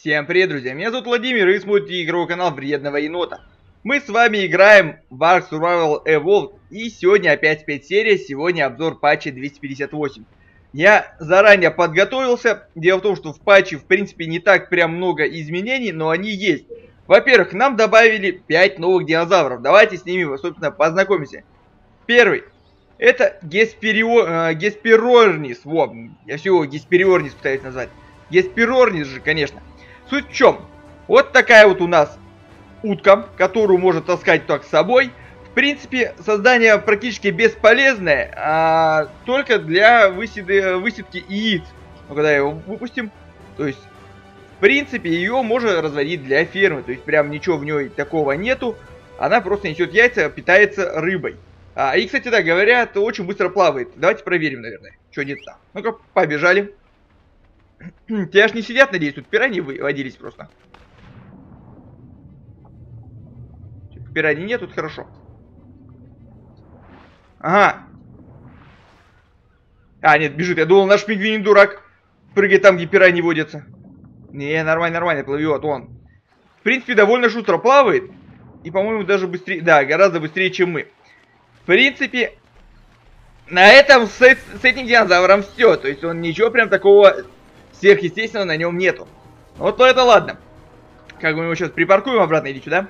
Всем привет, друзья! Меня зовут Владимир, и вы смотрите игровой канал Вредного Енота. Мы с вами играем в Ark Survival Evolved, и сегодня опять спецсерия, сегодня обзор патча 258. Я заранее подготовился. Дело в том, что в патче, в принципе, не так прям много изменений, но они есть. Во-первых, нам добавили 5 новых динозавров. Давайте с ними, собственно, познакомимся. Первый. Это Гесперорнис. Во, я всего Гесперорнис пытаюсь назвать. Гесперорнис же, конечно. Суть в чем? Вот такая вот у нас утка, которую можно таскать так с собой. В принципе, создание практически бесполезное, только для высадки яиц. Но когда его выпустим, то есть, в принципе, ее можно разводить для фермы. То есть, прям ничего в ней такого нету. Она просто несет яйца, питается рыбой. И, кстати, да, говорят, очень быстро плавает. Давайте проверим, наверное, что нет там. Ну-ка, побежали. Те аж не сидят, надеюсь, тут пираньи водились просто. Пираний нет, тут хорошо. Ага. Нет, бежит. Я думал, наш пингвин дурак. Прыгает там, где пираньи водятся. Не, нормально, нормально, плывет он. В принципе, довольно шустро плавает. И, по-моему, даже быстрее. Да, гораздо быстрее, чем мы. В принципе, на этом с этим динозавром все. То есть он ничего прям такого сверхъестественного на нем нету. Вот, ну это ладно. Как бы мы его сейчас припаркуем обратно, иди сюда.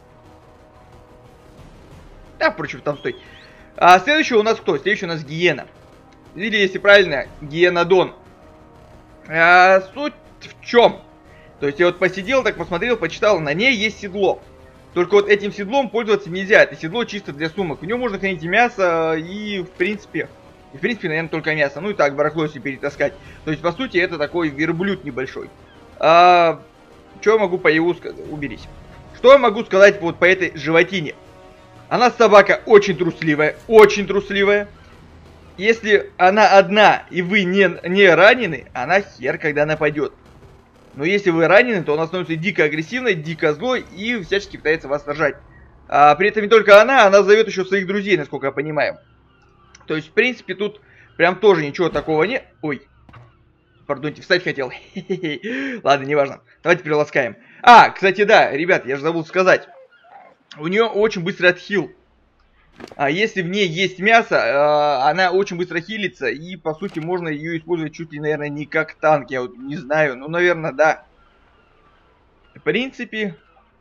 Да, впрочем, там стой. Следующий у нас кто? Следующий у нас гиена. Или, если правильно, гиенодон. Суть в чем? То есть я вот посидел, так посмотрел, почитал, на ней есть седло. Только вот этим седлом пользоваться нельзя. Это седло чисто для сумок. В нем можно хранить и мясо, и в принципе, наверное, только мясо. Ну и так, барахло себе перетаскать. То есть, по сути, это такой верблюд небольшой. Что я могу по его сказать? Уберись. Что я могу сказать вот по этой животине? Она собака очень трусливая, очень трусливая. Если она одна и вы не ранены, она хер когда нападет. Но если вы ранены, то она становится дико агрессивной, дико злой и всячески пытается вас сажать. При этом не только она зовет еще своих друзей, насколько я понимаю. То есть, в принципе, тут прям тоже ничего такого нет. Ой, пардоньте, встать хотел. Ладно, неважно. Давайте приласкаем. Кстати, да, ребят, я же забыл сказать. У нее очень быстрый отхил. Если в ней есть мясо, она очень быстро хилится. И, по сути, можно ее использовать чуть ли, наверное, не как танк. Я вот не знаю. Ну, наверное, да. В принципе.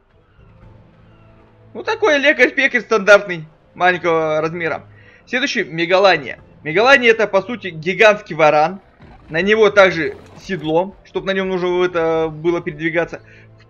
Ну, такой лекарь-пекарь стандартный. Маленького размера. Следующий, Мегалания. Мегалания это, по сути, гигантский варан. На него также седло, чтобы на нем нужно было передвигаться.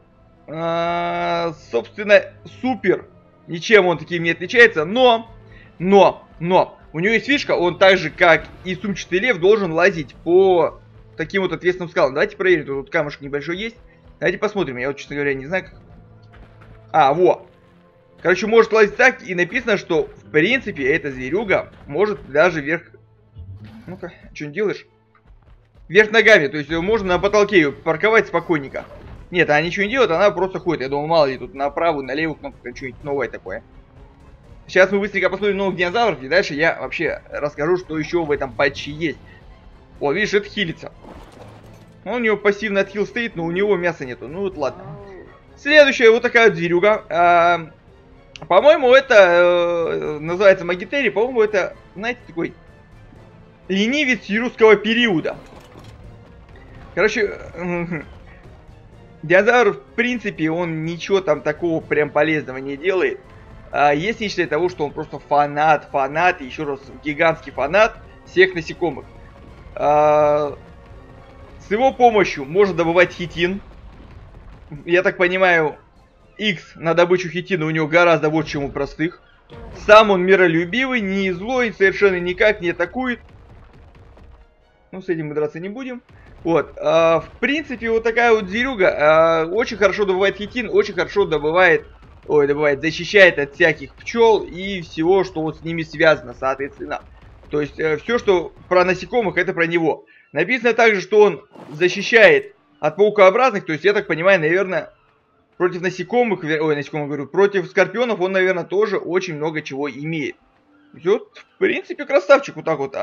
Собственно, супер. Ничем он таким не отличается, но, у него есть фишка, он так же, как и сумчатый лев, должен лазить по таким вот ответственным скалам. Давайте проверим, тут камушек небольшой есть. Давайте посмотрим, я вот, честно говоря, не знаю, как... во. Короче, может лазить так, и написано, что, в принципе, эта зверюга может даже вверх... Ну-ка, что не делаешь? Вверх ногами, то есть можно на потолке ее парковать спокойненько. Нет, она ничего не делает, она просто ходит. Я думал, мало ли, тут на правую, на левую кнопку что-нибудь новое такое. Сейчас мы быстренько посмотрим новых динозавров, и дальше я вообще расскажу, что еще в этом патче есть. О, видишь, это хилится. У него пассивный отхил стоит, но у него мяса нету. Ну вот ладно. Следующая вот такая вот зверюга. По-моему, это называется Магитери. По-моему, это, знаете, такой ленивец юрского периода. Короче... Динозавр, в принципе, он ничего там такого прям полезного не делает. Если не считать того, что он просто фанат, и еще раз, гигантский фанат всех насекомых. С его помощью можно добывать хитин. Я так понимаю, X на добычу хитина у него гораздо больше, чем у простых. Сам он миролюбивый, не злой, совершенно никак не атакует. Ну, с этим мы драться не будем. Вот, в принципе, вот такая вот зверюга очень хорошо добывает хитин, очень хорошо защищает от всяких пчел и всего, что вот с ними связано, соответственно. То есть, все, что про насекомых, это про него. Написано также, что он защищает от паукообразных, то есть, я так понимаю, наверное, против насекомых, против скорпионов он, наверное, тоже очень много чего имеет. Вот, в принципе, красавчик вот так вот,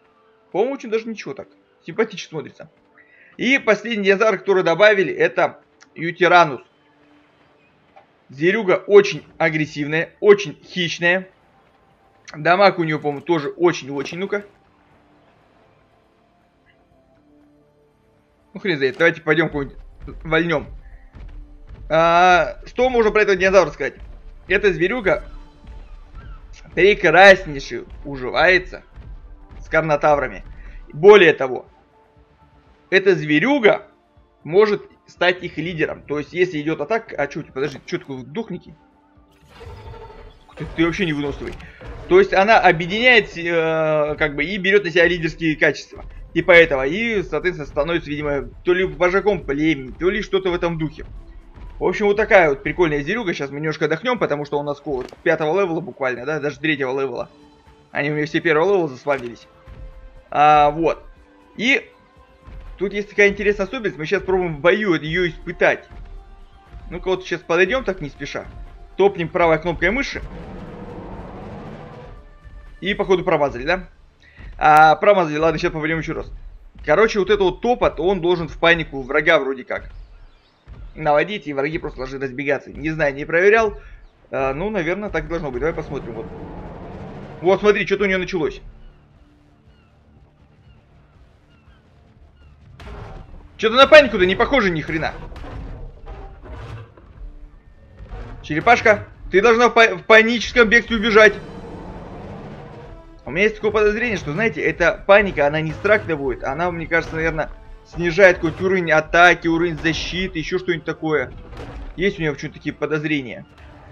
По-моему, очень даже ничего так. Симпатично смотрится. И последний динозавр, который добавили, это Ютиранус. Зверюга очень агрессивная, очень хищная. Дамаг у нее, по-моему, тоже очень-очень. Ну-ка. Ну хрен знает, давайте пойдем кого-нибудь вольнем. Что можно про этого динозавра сказать? Эта зверюга прекраснейше уживается с карнотаврами. Более того, эта зверюга может стать их лидером. То есть, если идет атака... А что, подожди, что такое, духники? Ты вообще не выносливый. То есть, она объединяет, как бы, и берет на себя лидерские качества. Типа этого. И, соответственно, становится, видимо, то ли вожаком племени, то ли что-то в этом духе. В общем, вот такая вот прикольная зверюга. Сейчас мы немножко отдохнем, потому что у нас 5-го левела буквально, да, даже 3-го левела. Они у меня все 1-го левела заспавнились. Вот. И тут есть такая интересная особенность. Мы сейчас пробуем в бою ее испытать. Ну-ка вот сейчас подойдем так не спеша. Топнем правой кнопкой мыши. И походу промазали, да? Промазали, ладно, сейчас повторим еще раз. Короче, вот этот вот топот, он должен в панику врага вроде как наводить, и враги просто должны разбегаться. Не знаю, не проверял. Ну, наверное, так должно быть. Давай посмотрим. Вот, вот смотри, что-то у нее началось. Что-то на панику-то не похоже ни хрена. Черепашка, ты должна в паническом бегстве убежать. У меня есть такое подозрение, что, знаете, эта паника, она не страх наводит, она, мне кажется, наверное, снижает какой-то уровень атаки, уровень защиты, еще что-нибудь такое. Есть у меня почему-то такие подозрения.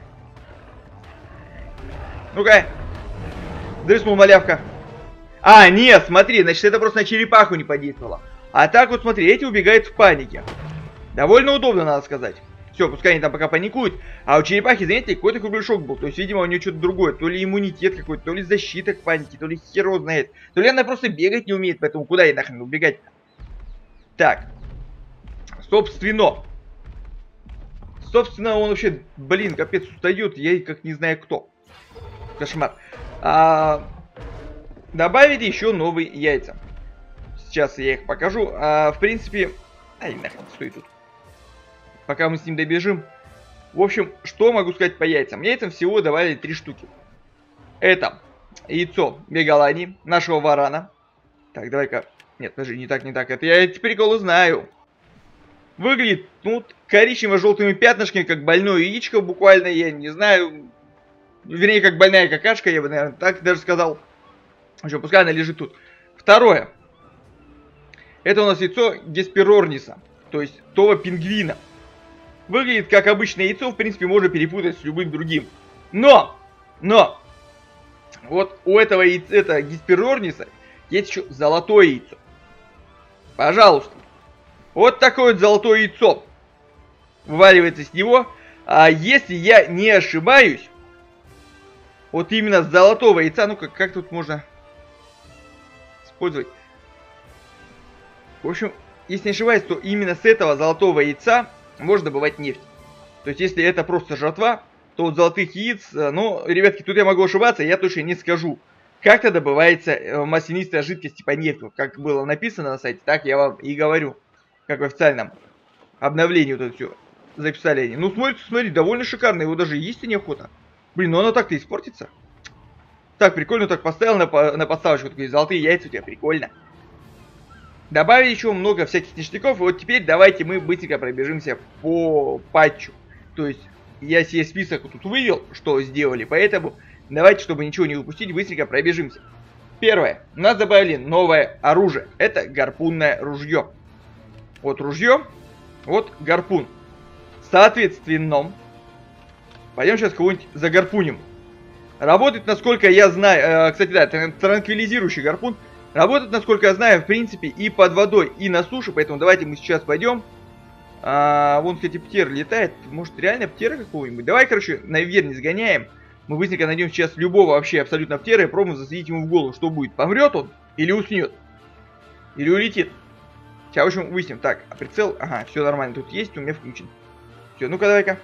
Ну-ка. Дрыснул малявка. Нет, смотри, значит, это просто на черепаху не подействовало. А так вот, смотри, эти убегают в панике. Довольно удобно, надо сказать. Все, пускай они там пока паникуют. А у черепахи, знаете, какой-то кругляшок был. То есть, видимо, у нее что-то другое. То ли иммунитет какой-то, то ли защита к панике, то ли хер его знает. То ли она просто бегать не умеет, поэтому куда ей нахрен убегать? Так. Собственно, он вообще, блин, капец, устает. Я как не знаю кто. Кошмар. Добавили еще новые яйца. Сейчас я их покажу. В принципе... Ай, нахрен, стой тут. Пока мы с ним добежим. В общем, что могу сказать по яйцам? Яйцам всего добавили 3 штуки. Это яйцо Мегалани, нашего варана. Так, давай-ка... Нет, подожди, не так. Это я эти приколы знаю. Выглядит, ну, коричнево-желтыми пятнышками, как больное яичко буквально, я не знаю. Вернее, как больная какашка, я бы, наверное, так даже сказал. В общем, пускай она лежит тут. Второе. Это у нас яйцо Гесперорниса, то есть того пингвина. Выглядит как обычное яйцо, в принципе, можно перепутать с любым другим. Но, вот у этого яйца Гесперорниса есть еще золотое яйцо. Пожалуйста. Вот такое вот золотое яйцо. Вываливается с него. А если я не ошибаюсь, вот именно с золотого яйца, ну как тут можно использовать? В общем, если не ошибаюсь, то именно с этого золотого яйца можно добывать нефть. То есть, если это просто жратва, то вот золотых яиц, ну, ребятки, тут я могу ошибаться, я точно не скажу. Как-то добывается маслянистая жидкость типа нефть. Вот как было написано на сайте, так я вам и говорю. Как в официальном обновлении вот это все записали они. Ну, смотри, довольно шикарно, его даже есть и неохота. Блин, ну оно так-то испортится. Так, прикольно, так поставил на подставочку, такие золотые яйца у тебя, прикольно. Добавили еще много всяких ништяков, и вот теперь давайте мы быстренько пробежимся по патчу. То есть, я себе список тут вывел, что сделали, поэтому давайте, чтобы ничего не упустить, быстренько пробежимся. Первое, у нас добавили новое оружие, это гарпунное ружье. Вот ружье, вот гарпун. Соответственно, пойдем сейчас кого-нибудь загарпуним. Работает, насколько я знаю, кстати, да, транквилизирующий гарпун. Работает, насколько я знаю, в принципе, и под водой, и на суше, поэтому давайте мы сейчас пойдем. Вон, кстати, птер летает, может реально птера какого-нибудь. Давай, короче, на Верни сгоняем. Мы быстренько найдем сейчас любого вообще абсолютно птера и пробуем засадить ему в голову. Что будет, помрет он или уснет? Или улетит? Сейчас, в общем, выясним. Так, а прицел, ага, все нормально, тут есть, у меня включен. Все, ну-ка, давай-ка.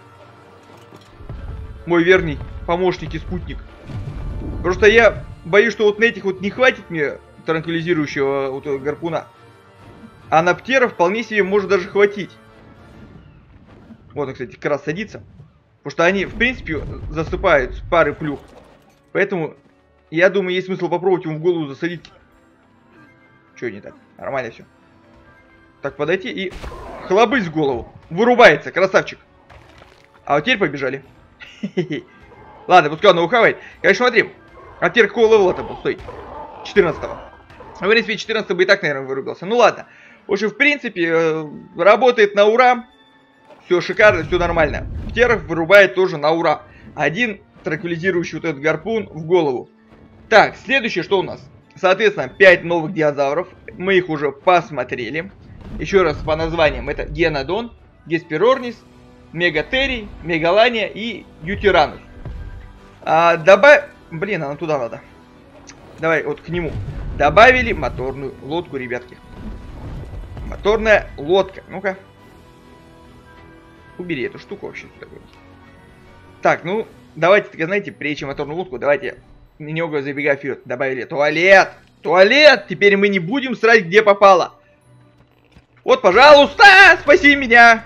Мой верный помощник и спутник. Просто я боюсь, что вот на этих вот не хватит мне транквилизирующего вот гарпуна. А на птера вполне себе может даже хватить. Вот он, кстати, как раз садится. Потому что они, в принципе, засыпают с пары плюх. Поэтому, я думаю, есть смысл попробовать ему в голову засадить. Чё не так? Нормально все. Так, подойти и хлобысь в голову. Вырубается, красавчик. А вот теперь побежали. Ладно, пускай он ухавает. Конечно, смотри. А теперь какого левела-то был? Стой. 14-го. В принципе, 14 бы и так, наверное, вырубился. Ну ладно. В общем, в принципе, работает на ура. Все шикарно, все нормально. Птеров вырубает тоже на ура. Один транквилизирующий вот этот гарпун в голову. Так, следующее что у нас? Соответственно, 5 новых динозавров. Мы их уже посмотрели. Еще раз по названиям. Это Генодон, Гесперорнис, Мегатерий, Мегалания и Ютиранус. Блин, она туда надо. Давай вот к нему. Добавили моторную лодку, ребятки. Моторная лодка. Ну-ка. Убери эту штуку вообще. Так, ну, давайте, так, знаете, прежде чем моторную лодку, давайте немного забегая вперед. Добавили туалет. Туалет! Теперь мы не будем срать, где попало. Вот, пожалуйста, спаси меня.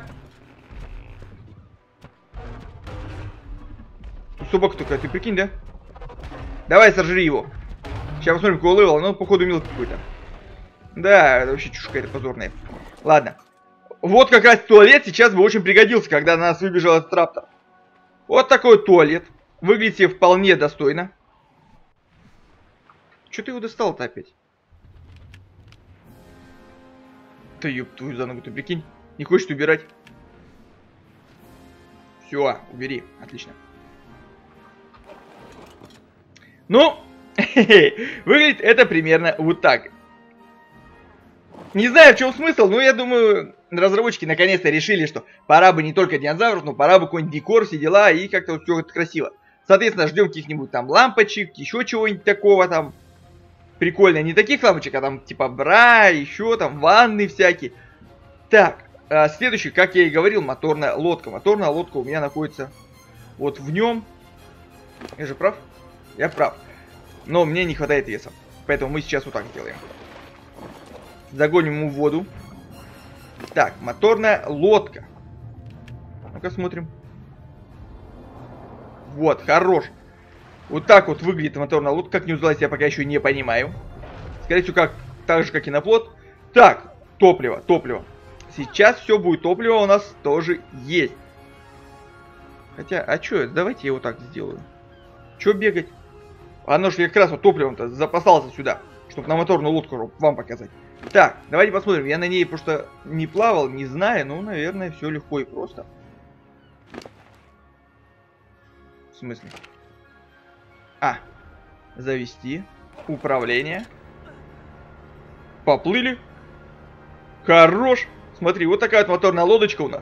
Собака такая, ты прикинь, да? Давай, сожри его. Сейчас посмотрим, какого левела. Ну, походу, мелкий какой-то. Да, это вообще чушь какая-то позорная. Ладно. Вот как раз туалет сейчас бы очень пригодился, когда на нас выбежал этот раптор. Вот такой туалет. Выглядит себе вполне достойно. Че ты его достал-то опять? Ты ёб твою за ногу, ты прикинь. Не хочешь убирать? Все, убери. Отлично. Ну, выглядит это примерно вот так. Не знаю, в чем смысл, но я думаю, разработчики наконец-то решили, что пора бы не только динозавров, но пора бы какой-нибудь декор, все дела, и как-то вот все это красиво. Соответственно, ждем каких-нибудь там лампочек, еще чего-нибудь такого там. Прикольно, не таких лампочек, а там типа бра, еще там ванны всякие. Так, следующий, как я и говорил, моторная лодка. Моторная лодка у меня находится вот в нем. Я же прав? Я прав. Но мне не хватает веса. Поэтому мы сейчас вот так сделаем. Загоним ему в воду. Так, моторная лодка. Ну-ка смотрим. Вот, хорош. Вот так вот выглядит моторная лодка. Как не называется, я пока еще не понимаю. Скорее всего, так же, как и на плот. Так, топливо, топливо. Сейчас все будет топливо у нас тоже есть. Хотя, а что, давайте я вот так сделаю. Че бегать? Оно же как раз вот топливом-то запасался сюда, чтобы на моторную лодку вам показать. Так, давайте посмотрим. Я на ней просто не плавал, не знаю. Ну, наверное, все легко и просто. В смысле? Завести. Управление. Поплыли. Хорош. Смотри, вот такая вот моторная лодочка у нас.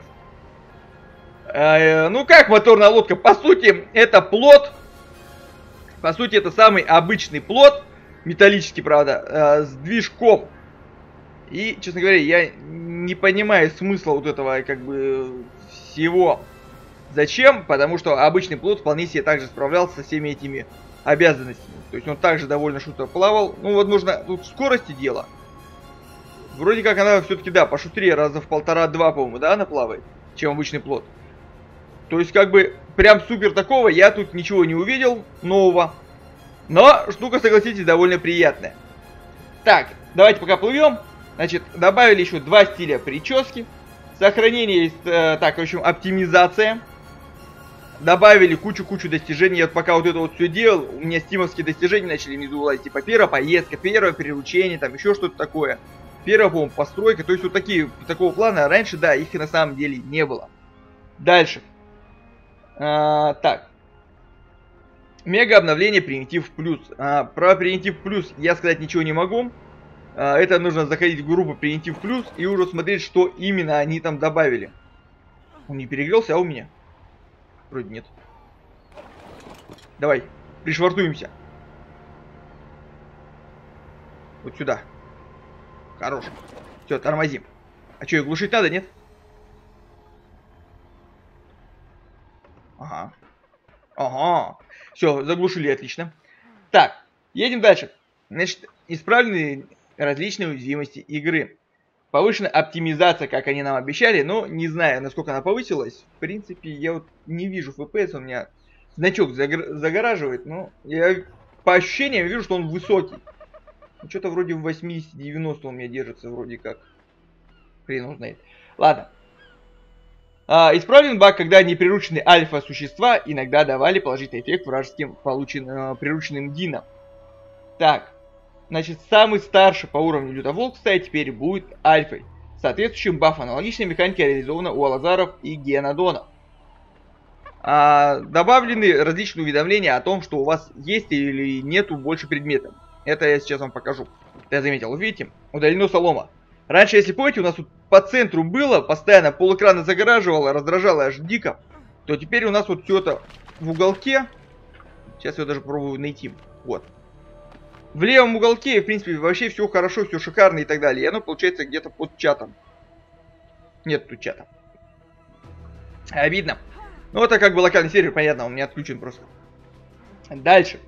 Ну как моторная лодка? По сути, это плот. По сути, это самый обычный плот. Металлический, правда. С движком. И, честно говоря, я не понимаю смысла вот этого, как бы, всего. Зачем? Потому что обычный плот вполне себе также справлялся со всеми этими обязанностями. То есть он также довольно шустро плавал. Ну, возможно, тут в скорости дело. Вроде как она все-таки, да, пошустрее, раза в 1,5-2, по-моему, да, она плавает, чем обычный плот. То есть, как бы, прям супер такого я тут ничего не увидел нового. Но штука, согласитесь, довольно приятная. Так, давайте пока плывем. Значит, добавили еще 2 стиля прически. Сохранение есть, так, в общем, оптимизация. Добавили кучу-кучу достижений. Я вот пока вот это вот все делал, у меня стимовские достижения начали внизу лазить. Типа первая поездка, первое приручение, там еще что-то такое. Первая, по-моему, постройка. То есть вот такого плана раньше, да, их на самом деле не было. Дальше. Так. Мега обновление Примитив Плюс. Про Примитив Плюс я сказать ничего не могу. Это нужно заходить в группу Примитив Плюс и уже смотреть, что именно они там добавили. Он не перегрелся, а у меня? Вроде нет. Давай, пришвартуемся. Вот сюда. Хорош. Все, тормозим. А что, их глушить надо, нет? Ага. Ага. Все, заглушили, отлично. Так, едем дальше. Значит, исправлены различные уязвимости игры. Повышенная оптимизация, как они нам обещали, но не знаю, насколько она повысилась. В принципе, я вот не вижу FPS, у меня значок загораживает, но я по ощущениям вижу, что он высокий. Что-то вроде в 80-90 у меня держится, вроде как. Хрен узнает. Ладно. Исправлен баг, когда неприрученные альфа-существа иногда давали положительный эффект вражеским прирученным динам. Так. Значит, самый старший по уровню лютоволк, кстати, теперь будет альфой. Соответствующим баф аналогичной механики реализована у алазаров и гиенодонов. Добавлены различные уведомления о том, что у вас есть или нету больше предметов. Это я сейчас вам покажу. Я заметил, видите, удалено солома. Раньше, если помните, у нас тут по центру было, постоянно полэкрана загораживало, раздражало аж дико. То теперь у нас вот все это в уголке. Сейчас я даже попробую найти. Вот. В левом уголке, в принципе, вообще все хорошо, все шикарно и так далее. И оно получается где-то под чатом. Нет тут чата. Обидно. Ну, это как бы локальный сервер, понятно, он у меня отключен просто. Дальше.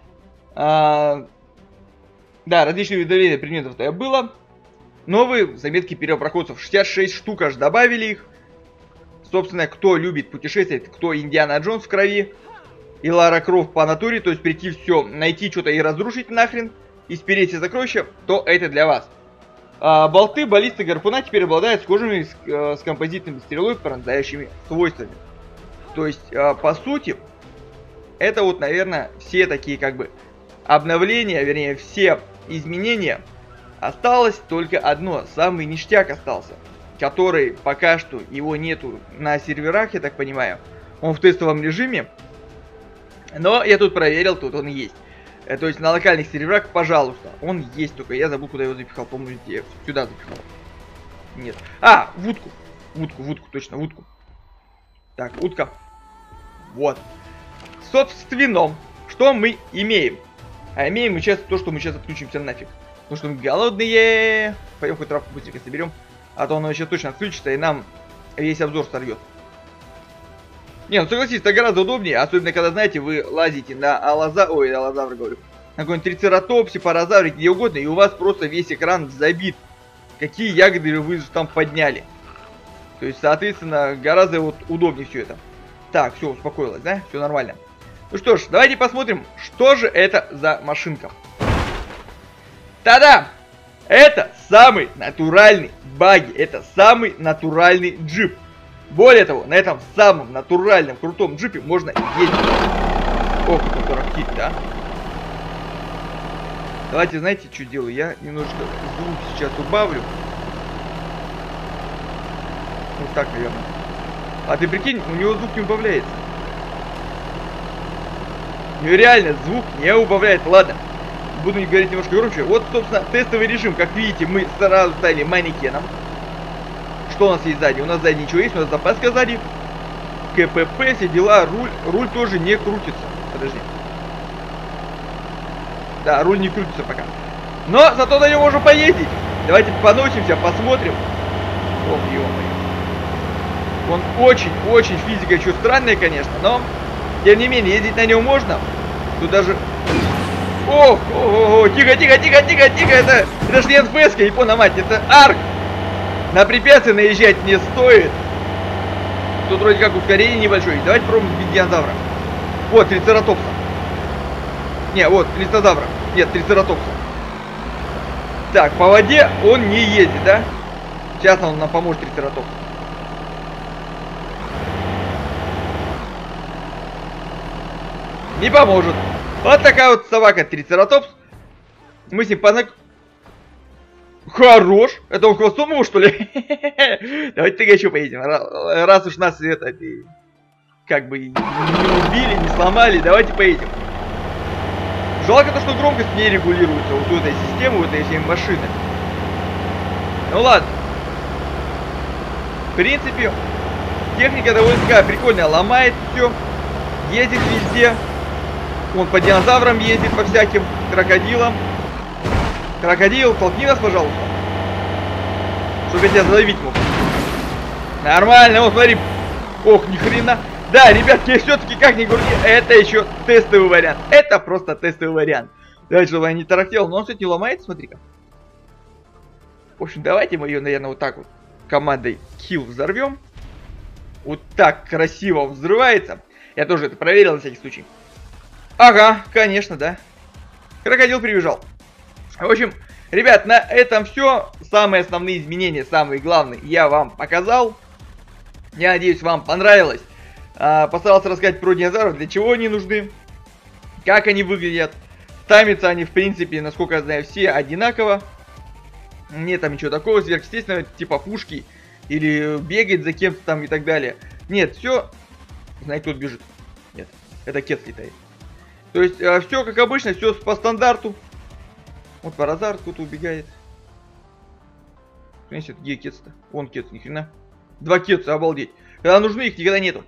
Да, различные уведомления предметов-то было. Новые заметки первопроходцев. 66 штук аж добавили их. Собственно, кто любит путешествовать, кто Индиана Джонс в крови. И Лара Крофт по натуре, то есть прийти все, найти что-то и разрушить нахрен, и спереть все сокровища, то это для вас. Болты, баллисты, гарпуна теперь обладают схожими с композитными стрелой пронзающими свойствами. То есть, по сути, это вот, наверное, все такие как бы обновления, вернее, все изменения. Осталось только одно, самый ништяк остался, который пока что его нету на серверах, я так понимаю. Он в тестовом режиме. Но я тут проверил, тут он есть. То есть на локальных серверах, пожалуйста, он есть, только я забыл, куда его запихал. Помните, я сюда запихал. Нет. В утку. Вудку, точно, вудку. Так, утка. Вот. Собственно, что мы имеем? А имеем мы сейчас то, что мы сейчас отключимся нафиг. Потому что мы голодные. Пойдем хоть травку быстренько соберем. А то оно сейчас точно отключится и нам весь обзор сорвет. Не, ну согласитесь, это гораздо удобнее, особенно когда, знаете, вы лазите на алазавра, говорю, на какой-нибудь трицератопсе, паразавре, где угодно, и у вас просто весь экран забит, какие ягоды вы там подняли. То есть, соответственно, гораздо вот удобнее все это. Так, все, успокоилось, да? Все нормально. Ну что ж, давайте посмотрим, что же это за машинка. Та-да! Это самый натуральный багги, это самый натуральный джип. Более того, на этом самом натуральном крутом джипе можно ездить. Ох, это тарахтит, да? Давайте, знаете, что делаю? Я немножко звук сейчас убавлю. Вот так, наверное. А ты прикинь, у него звук не убавляется. У него реально звук не убавляется. Ладно, буду говорить немножко громче. Вот, собственно, тестовый режим. Как видите, мы сразу стали манекеном. Что у нас есть сзади? У нас сзади ничего есть, у нас запаска сзади. КПП, все дела, руль тоже не крутится. Подожди. Да, руль не крутится пока. Но зато на нем можно поездить. Давайте поносимся, посмотрим. Ох, ё-моё. Он очень физика еще странная, конечно, но тем не менее, ездить на нем можно. Тут даже... Тихо, это ж не НФС-ка, япона мать, это арк. На препятствия наезжать не стоит. Тут вроде как ускорение небольшое. Давайте пробуем сбить динозавра. Вот, трицератопса. Не, вот, плистозавра. Нет, трицератопса. Так, по воде он не ездит, да? Сейчас он нам поможет, трицератопс. Не поможет. Вот такая вот собака, трицератопс. Мы с ним познакомились. Хорош! Это он хвостом его, что ли? Давайте тогда еще поедем. Раз уж нас это как бы не убили, не сломали, давайте поедем. Жалко то, что громкость не регулируется вот у этой системы, у этой всей машины. Ну ладно. В принципе, техника довольно такая прикольная. Ломает все, ездит везде. Он по динозаврам ездит, по всяким крокодилам. Крокодил, толкни нас, пожалуйста. Чтобы я тебя задавить мог. Нормально, вот смотри. Ох, ни хрена. Да, ребятки, все-таки как ни говори, это еще тестовый вариант. Это просто тестовый вариант. Давайте, чтобы я не тарахтел. Но он, кстати, не ломается, смотри-ка. В общем, давайте мы ее, наверное, вот так вот командой kill взорвем. Вот так красиво взрывается. Я тоже это проверил на всякий случай. Ага, конечно, да. Крокодил прибежал. В общем, ребят, на этом все. Самые основные изменения, самые главные, я вам показал. Я надеюсь, вам понравилось. Постарался рассказать про динозавров, для чего они нужны, как они выглядят. Таймятся они, в принципе, насколько я знаю, все одинаково. Нет там ничего такого сверхъестественного, типа пушки или бегать за кем-то там и так далее. Нет, все. Знаете, кто бежит? Нет, это кец летает. То есть, все как обычно, все по стандарту. Вот Паразар кто-то убегает. Где кец-то? Вон кец, ни хрена. Два кеца, обалдеть. Когда нужны, их никогда нету.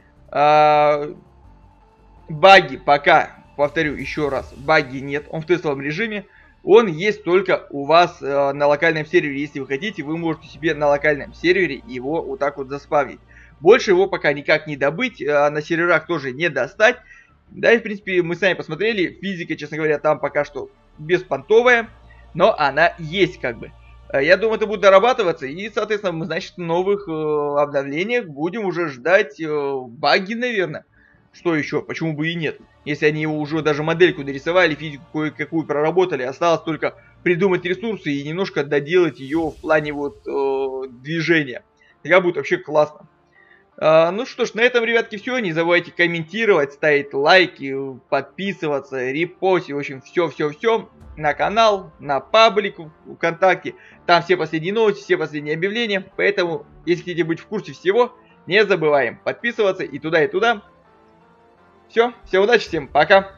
Баги пока, повторю еще раз, баги нет. Он в тестовом режиме. Он есть только у вас на локальном сервере. Если вы хотите, вы можете себе на локальном сервере его вот так вот заспавнить. Больше его пока никак не добыть. На серверах тоже не достать. Да, и в принципе мы сами посмотрели. Физика, честно говоря, там пока что беспонтовая. Но она есть как бы. Я думаю, это будет дорабатываться. И, соответственно, мы, значит, в новых обновлениях будем уже ждать баги, наверное. Что еще? Почему бы и нет? Если они его уже даже модельку дорисовали, физику кое-какую проработали, осталось только придумать ресурсы и немножко доделать ее в плане вот движения. Тогда будет вообще классно. Ну что ж, на этом, ребятки, все. Не забывайте комментировать, ставить лайки, подписываться, репостить. В общем, все-все-все на канал, на паблик ВКонтакте. Там все последние новости, все последние объявления. Поэтому, если хотите быть в курсе всего, не забываем подписываться и туда, и туда. Все, всем удачи, всем пока.